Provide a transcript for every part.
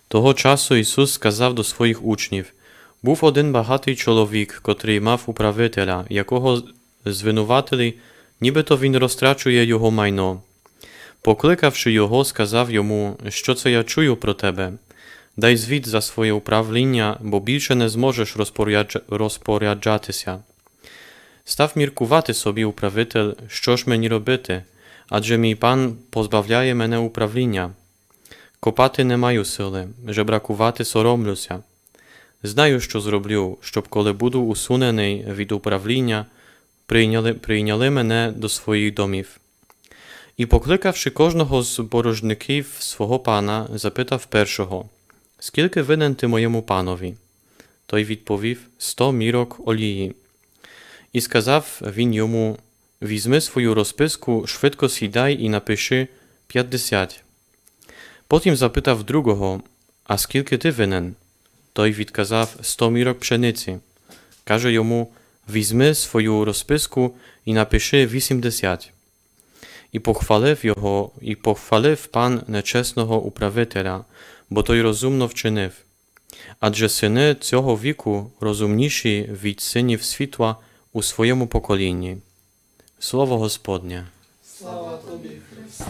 Того часу Ісус сказав до своїх учнів: «Був один багатий чоловік, котрий мав управителя, якого звинуватили, нібито він розтрачує його майно. Покликавши його, сказав йому: «Що це я чую про тебе? Дай звіт за своє управління, бо більше не зможеш розпоряджатися». Став міркувати собі управитель, що ж мені робити, адже мій пан позбавляє мене управління. Копати не маю сили, жебракувати соромлюся. Знаю, що зроблю, щоб коли буду усунений від управління, прийняли мене до своїх домів. І, покликавши кожного з боржників свого пана, запитав першого: «Скільки винен ти моєму панові?» Той відповів: 100 мірок олії. І сказав він йому: «Візьми свою розписку, швидко сідай і напиши 50. Потім запитав другого: «А скільки ти винен?» Той відказав: 100 мірок пшениці. Каже йому: «Візьми свою розписку і напиши 80. І похвалив пан нечесного управителя, бо той розумно вчинив. Адже сини цього віку розумніші від синів світла у своєму поколінні». Слово Господнє. Слава тобі, Христе.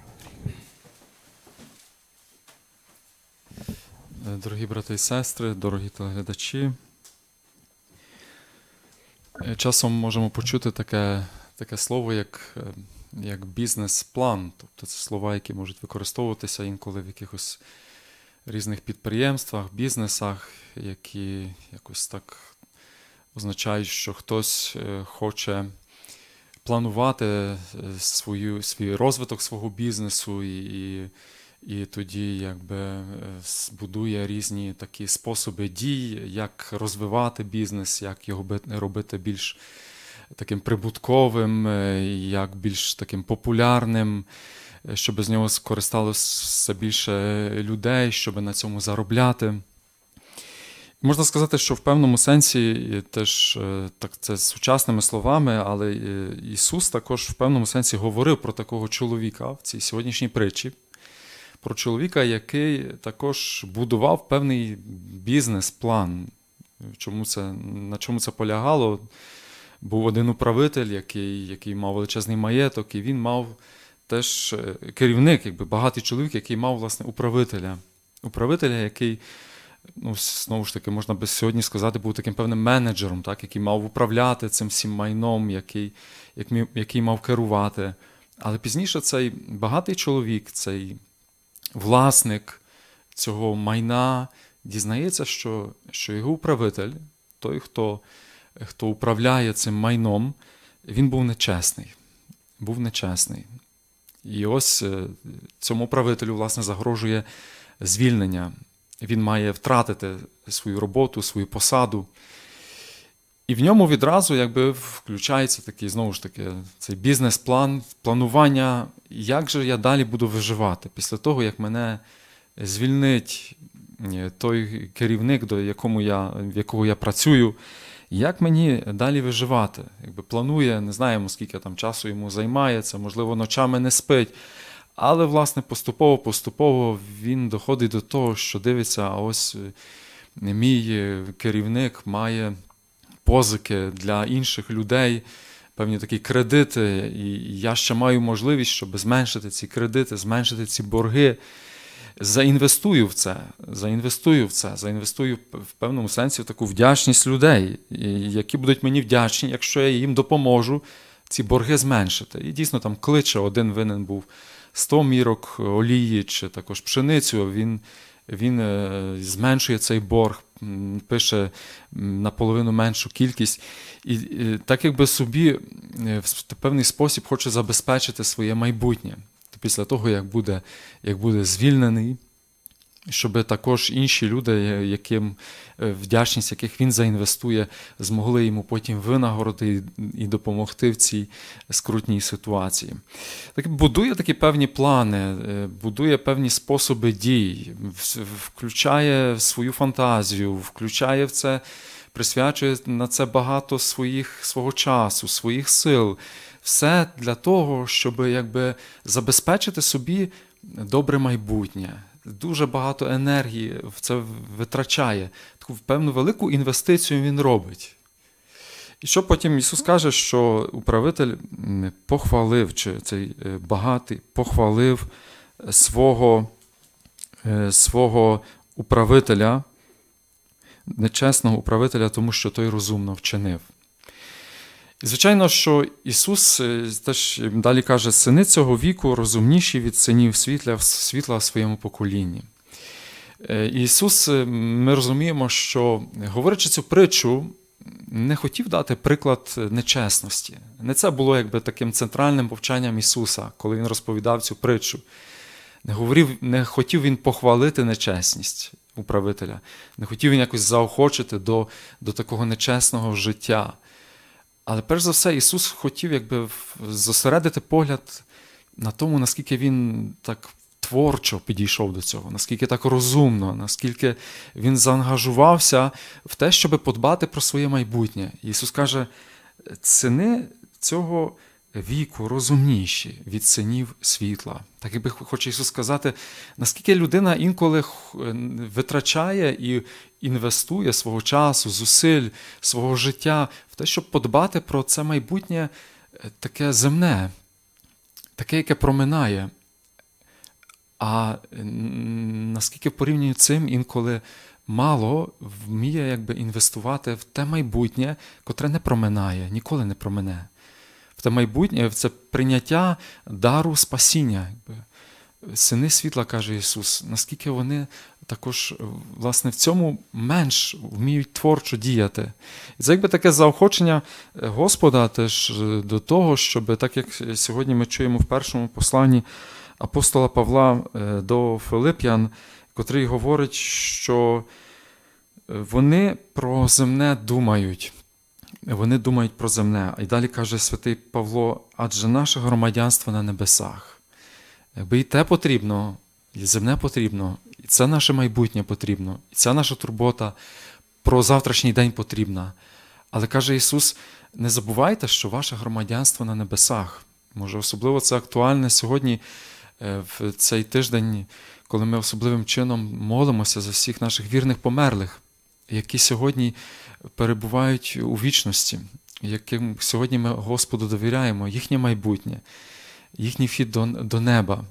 Дорогі брати і сестри, дорогі телеглядачі, часом можемо почути таке слово, як бізнес-план. Тобто це слова, які можуть використовуватися інколи в якихось різних підприємствах, бізнесах, які якось так означають, що хтось хоче планувати свій розвиток свого бізнесу і тоді якби будує різні такі способи дій, як розвивати бізнес, як його робити більш таким прибутковим, як більш таким популярним, щоб з нього скористалося більше людей, щоб на цьому заробляти. Можна сказати, що в певному сенсі, теж так це сучасними словами, але Ісус також в певному сенсі говорив про такого чоловіка в цій сьогоднішній притчі, про чоловіка, який також будував певний бізнес-план. На чому це полягало? Був один управитель, який мав величезний маєток, і він мав теж керівник, багатий чоловік, який мав, власне, управителя, який, знову ж таки, можна би сьогодні сказати, був таким певним менеджером, так, який мав управляти цим всім майном, який мав керувати. Але пізніше цей багатий чоловік, цей власник цього майна, дізнається, що його управитель, той, хто управляє цим майном, він був нечесний. І ось цьому управителю, власне, загрожує звільнення. Він має втратити свою роботу, свою посаду. І в ньому відразу включається такий, знову ж таки, цей бізнес-план, планування, як же я далі буду виживати після того, як мене звільнить той керівник, в якого я працюю, як мені далі виживати. Планує, не знаємо, скільки там часу йому займається, можливо, ночами не спить, але, власне, поступово він доходить до того, що дивиться, а ось мій керівник має позики для інших людей, певні такі кредити, і я ще маю можливість, щоб зменшити ці кредити, зменшити ці борги. Заінвестую в це, заінвестую в певному сенсі в таку вдячність людей, які будуть мені вдячні, якщо я їм допоможу ці борги зменшити. І дійсно там кличе, один винен був 100 мірок олії чи також пшеницю, він зменшує цей борг, пише наполовину меншу кількість. І так собі в певний спосіб хоче забезпечити своє майбутнє. Після того, як буде звільнений, щоб також інші люди, вдячність яких він заінвестує, змогли йому потім винагородити і допомогти в цій скрутній ситуації. Так, будує такі певні плани, будує певні способи дій, включає свою фантазію, включає в це, присвячує на це багато свого часу, своїх сил. Все для того, щоб забезпечити собі добре майбутнє, дуже багато енергії в це витрачає. Таку певну велику інвестицію він робить. І що потім Ісус каже, що управитель похвалив, чи цей багатий похвалив свого управителя, нечесного управителя, тому що той розумно вчинив. І, звичайно, що Ісус теж далі каже, сини цього віку розумніші від синів світла в своєму поколінні. Ісус, ми розуміємо, що, говорячи цю притчу, не хотів дати приклад нечесності. Не це було якби таким центральним повчанням Ісуса, коли Він розповідав цю притчу. Не хотів Він похвалити нечесність управителя, не хотів Він якось заохочити до такого нечесного життя. Але перш за все Ісус хотів якби зосередити погляд на тому, наскільки Він так творчо підійшов до цього, наскільки так розумно, наскільки Він заангажувався в те, щоб подбати про своє майбутнє. І Ісус каже, сини цього віку розумніші від синів світла. Так якби хоче Ісус сказати, наскільки людина інколи витрачає і інвестує свого часу, зусиль, свого життя в те, щоб подбати про це майбутнє таке земне, таке, яке проминає. А наскільки в порівнянні з цим інколи мало вміє якби інвестувати в те майбутнє, котре не проминає, ніколи не промине. В те майбутнє, в це прийняття дару спасіння. Сини світла, каже Ісус, наскільки вони також, власне, в цьому менш вміють творчо діяти. І це якби таке заохочення Господа теж до того, щоб, так як сьогодні ми чуємо в першому посланні апостола Павла до Филип'ян, котрий говорить, що вони про земне думають. Вони думають про земне. І далі каже святий Павло, адже наше громадянство на небесах. Якби і те потрібно, і земне потрібно, і це наше майбутнє потрібно, і ця наша турбота про завтрашній день потрібна. Але каже Ісус, не забувайте, що ваше громадянство на небесах. Може, особливо це актуальне сьогодні, в цей тиждень, коли ми особливим чином молимося за всіх наших вірних померлих, які сьогодні перебувають у вічності, яким сьогодні ми Господу довіряємо, їхнє майбутнє, їхній вхід до неба.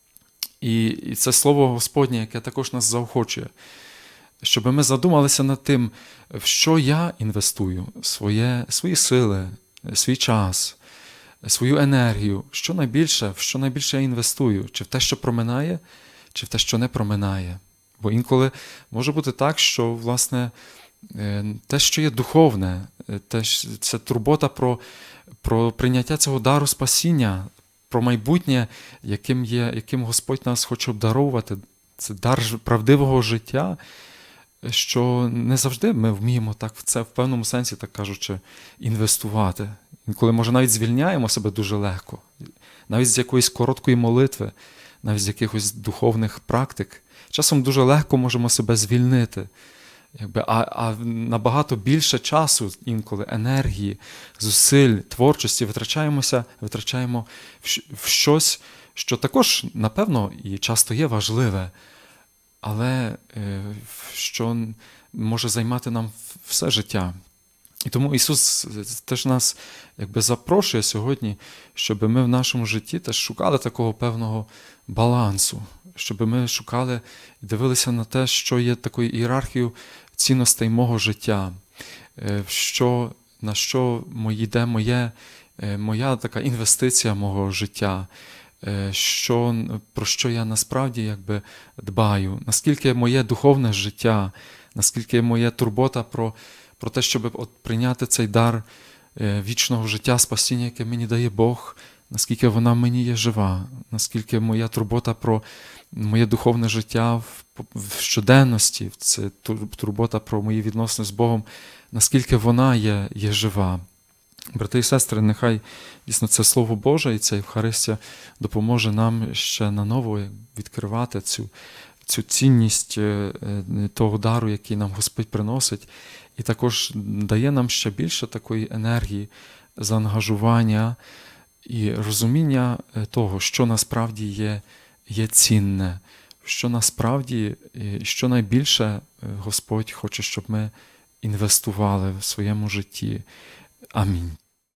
І це слово Господнє, яке також нас заохочує, щоб ми задумалися над тим, в що я інвестую, свої сили, свій час, свою енергію, в що найбільше я інвестую, чи в те, що проминає, чи в те, що не проминає. Бо інколи може бути так, що, власне, те, що є духовне, це турбота про прийняття цього дару спасіння, про майбутнє, яким Господь нас хоче обдаровувати, це дар правдивого життя, що не завжди ми вміємо так в це, в певному сенсі, так кажучи, інвестувати. Інколи, може, навіть звільняємо себе дуже легко, навіть з якоїсь короткої молитви, навіть з якихось духовних практик. Часом дуже легко можемо себе звільнити, а набагато більше часу, інколи енергії, зусиль, творчості витрачаємо в щось, що також, напевно, і часто є важливе, але що може займати нам все життя. І тому Ісус теж нас запрошує сьогодні, щоб ми в нашому житті теж шукали такого певного балансу, щоб ми шукали і дивилися на те, що є такою ієрархією цінностей мого життя, на що йде моя така інвестиція мого життя, про що я насправді дбаю, наскільки моє духовне життя, наскільки моя турбота про те, щоб прийняти цей дар вічного життя, спасіння, яке мені дає Бог, наскільки вона мені є жива, наскільки моя турбота про моє духовне життя в щоденності, це турбота про мої відносини з Богом, наскільки вона є жива. Брати і сестри, нехай дійсно це Слово Боже і ця Євхаристія допоможе нам ще наново відкривати цю цінність того дару, який нам Господь приносить, і також дає нам ще більше такої енергії, заангажування і розуміння того, що насправді є цінне, що насправді, що найбільше Господь хоче, щоб ми інвестували в своєму житті. Амінь.